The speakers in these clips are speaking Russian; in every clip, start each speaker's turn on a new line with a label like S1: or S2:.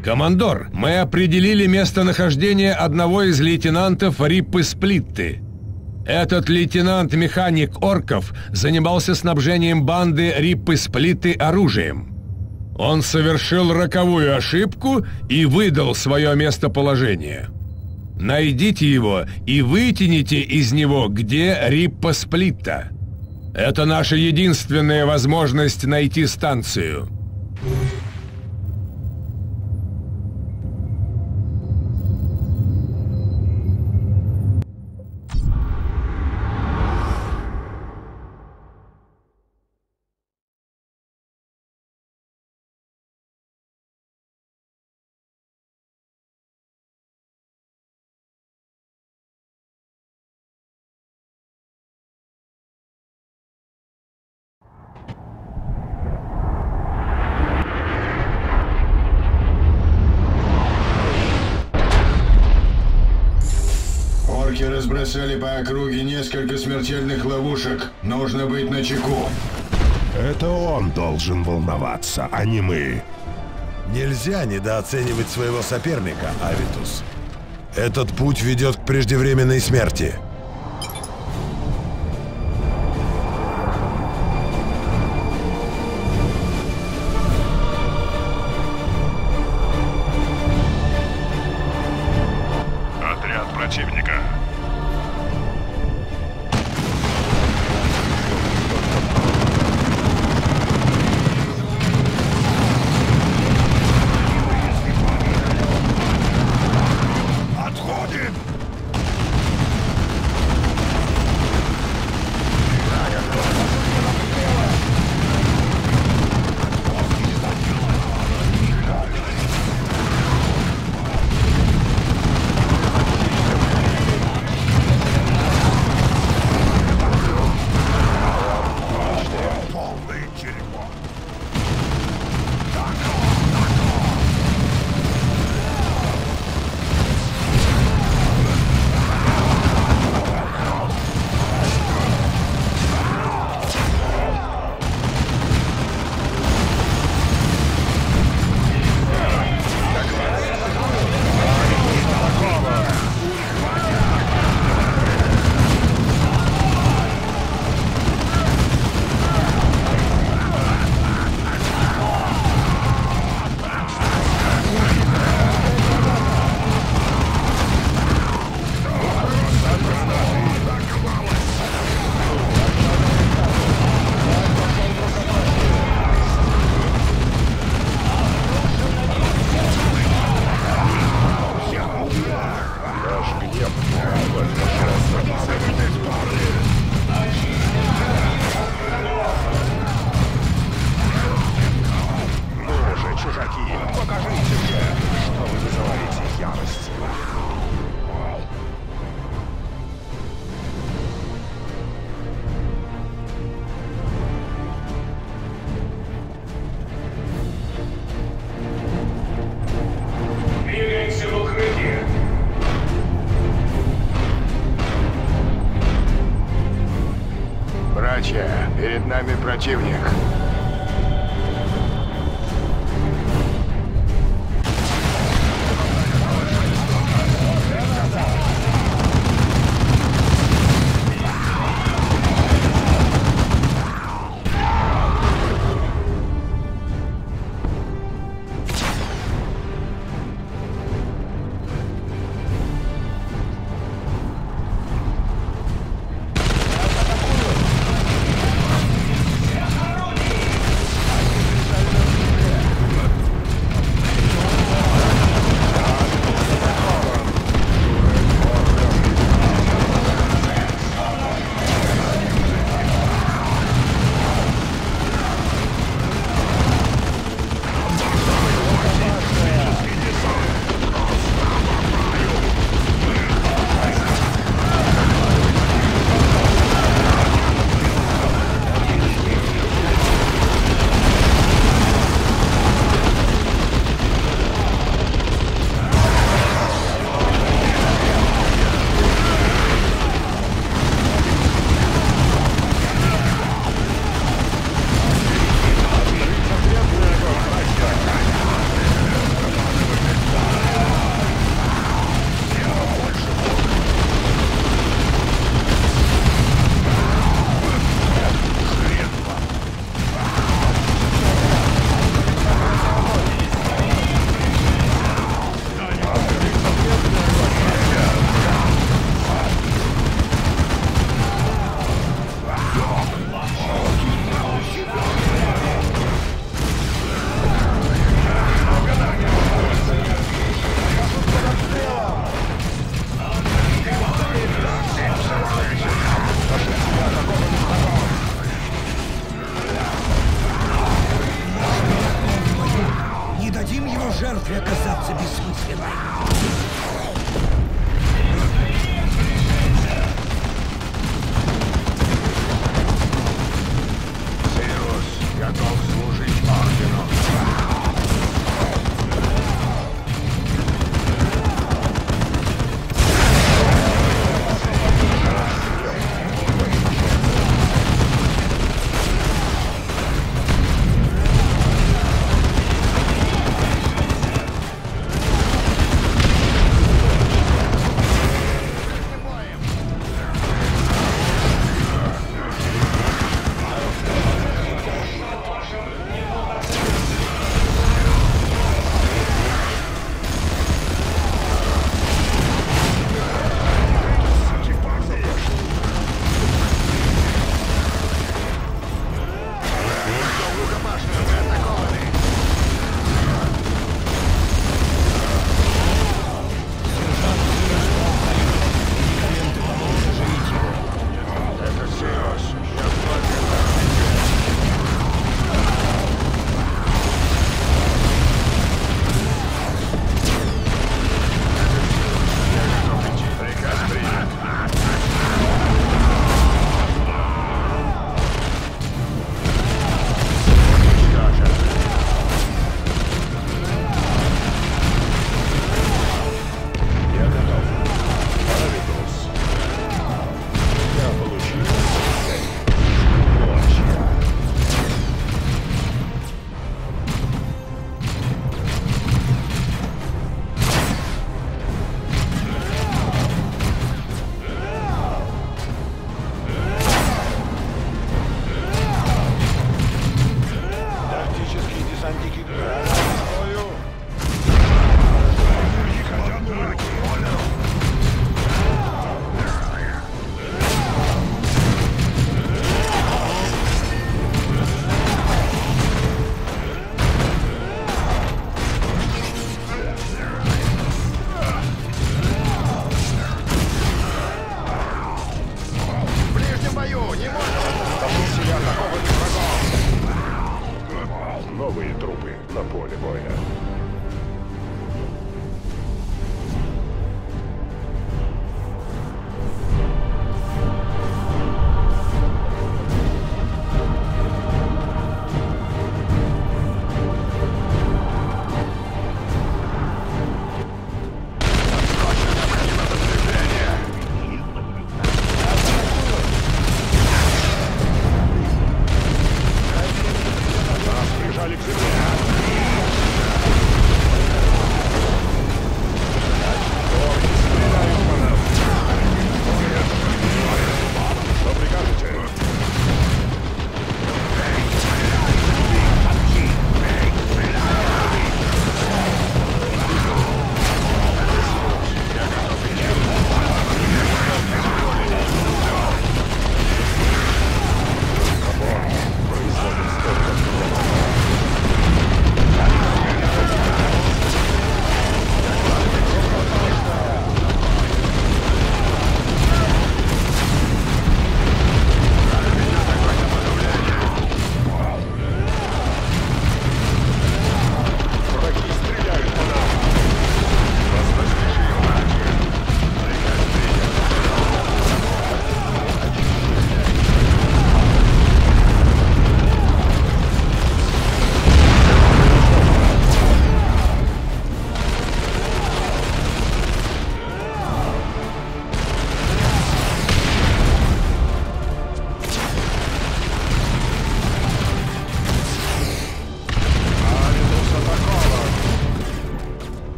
S1: Командор, мы определили местонахождение одного из лейтенантов Риппы Сплитты. Этот лейтенант-механик орков занимался снабжением банды Риппы Сплитты оружием. Он совершил роковую ошибку и выдал свое местоположение. Найдите его и вытяните из него, где Риппа Сплитта. Это наша единственная возможность найти станцию.
S2: Орки разбросали по округе несколько смертельных ловушек. Нужно быть начеку.
S3: Это он должен волноваться, а не мы.
S4: Нельзя недооценивать своего соперника, Авитус. Этот путь ведет к преждевременной смерти.
S3: Отряд противника. Отходим! Полный дерьмо. Ну же, чужаки, покажите мне, что вы вызываете ярость.
S5: Двигаемся в укрытие.
S2: Братья, перед нами противник.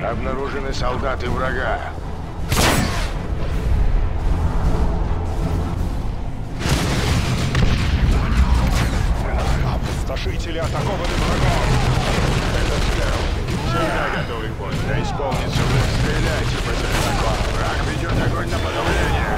S2: Обнаружены солдаты врага.
S3: Опустошители атакованы врагом.
S2: Это Скелл. Всегда готовый к бою. Да исполнится враг. Стреляйте по зеркалу. Враг ведет огонь на подавление.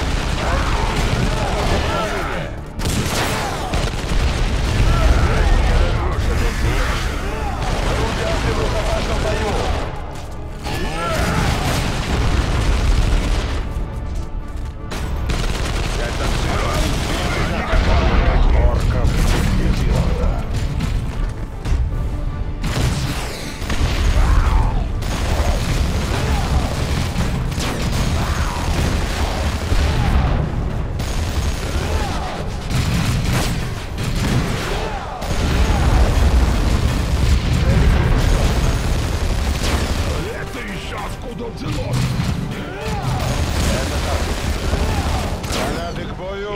S2: Гранаты к бою.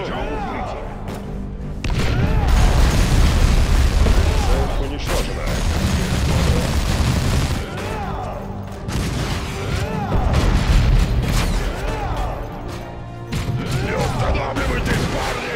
S3: Цель уничтожена. Не останавливайтесь, парни!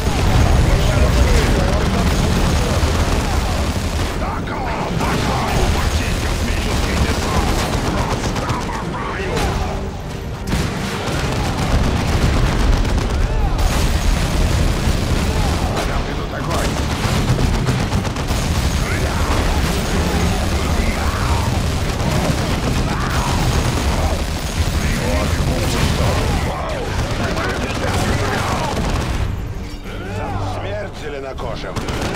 S2: Смерть зеленокожим.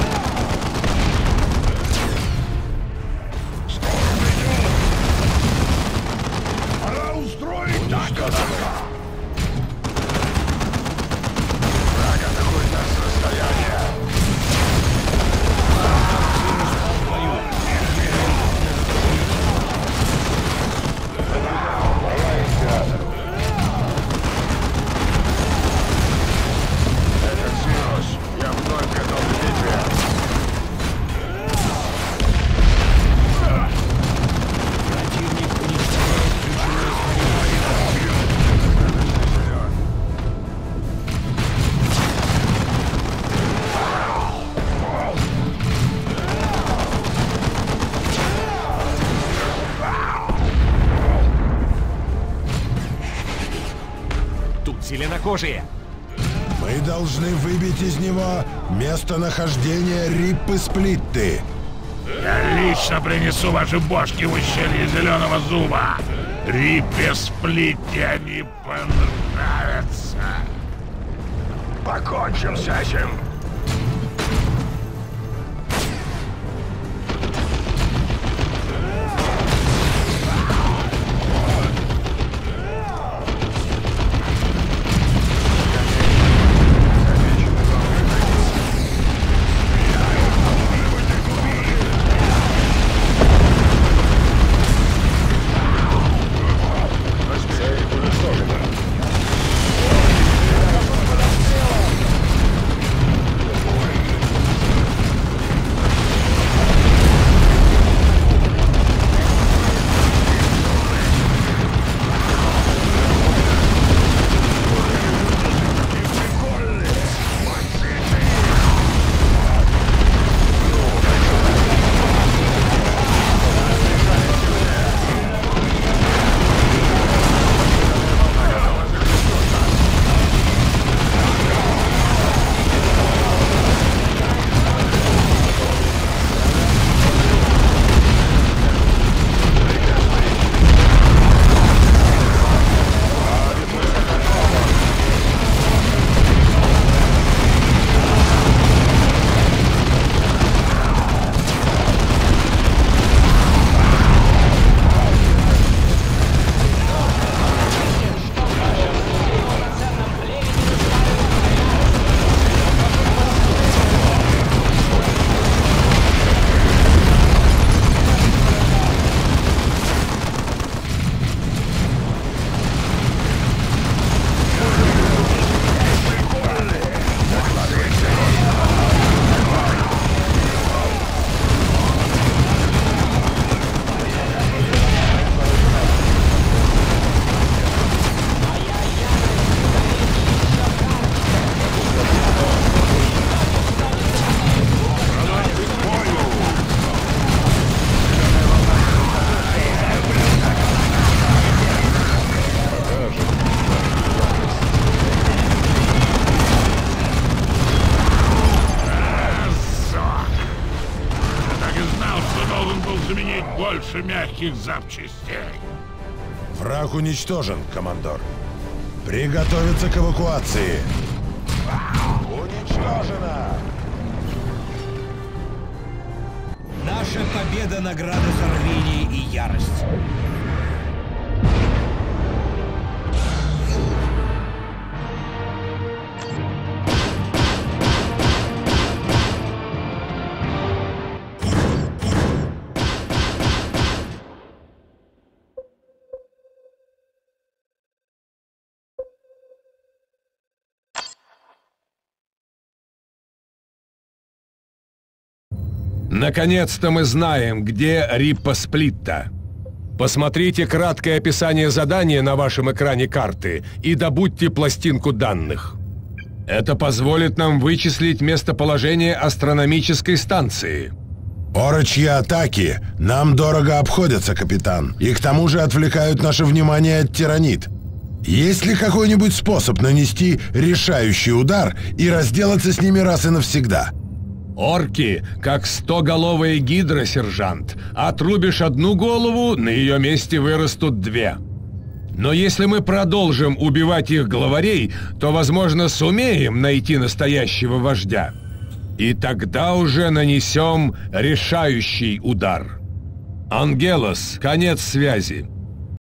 S3: Пора устроить так!
S2: Враг атакует нас с расстояния. Это Ксиос. Я вновь готов к битве.
S5: Тут зеленокожие.
S4: Мы должны выбить из него местонахождение Риппы Сплитты.
S6: Я лично принесу ваши бошки в ущелье Зеленого Зуба. Риппе Сплитте они понравятся.
S2: Покончим с этим.
S6: заменить больше мягких запчастей.
S4: Враг уничтожен, командор. Приготовиться к эвакуации. Уничтожено!
S5: Наша победа — награда за рвение и ярость.
S1: Наконец-то мы знаем, где Риппа Сплитта. Посмотрите краткое описание задания на вашем экране карты и добудьте пластинку данных. Это позволит нам вычислить местоположение астрономической станции.
S4: Орочьи атаки нам дорого обходятся, капитан, и к тому же отвлекают наше внимание от тиранид. Есть ли какой-нибудь способ нанести решающий удар и разделаться с ними раз и навсегда?
S1: Орки, как 100-головая гидра, сержант. Отрубишь одну голову, на ее месте вырастут 2. Но если мы продолжим убивать их главарей, то, возможно, сумеем найти настоящего вождя. И тогда уже нанесем решающий удар. Ангелос, конец связи.